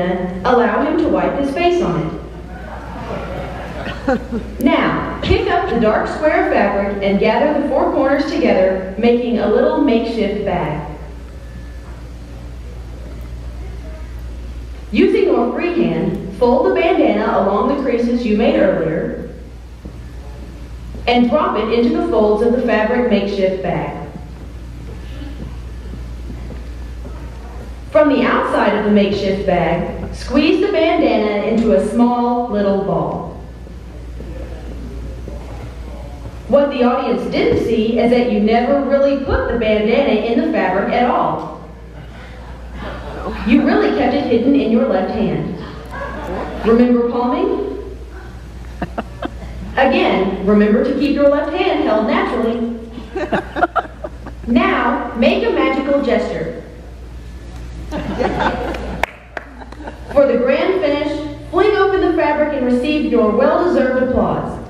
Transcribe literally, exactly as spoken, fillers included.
bandana, allow him to wipe his face on it. Now, pick up the dark square of fabric and gather the four corners together, making a little makeshift bag. Using your free hand, fold the bandana along the creases you made earlier and drop it into the folds of the fabric makeshift bag. From the outside of the makeshift bag, squeeze the bandana into a small little ball. What the audience didn't see is that you never really put the bandana in the fabric at all. You really kept it hidden in your left hand. Remember palming? Again, remember to keep your left hand held naturally. Now, make a magical gesture. For the grand finish, fling open the fabric and receive your well-deserved applause.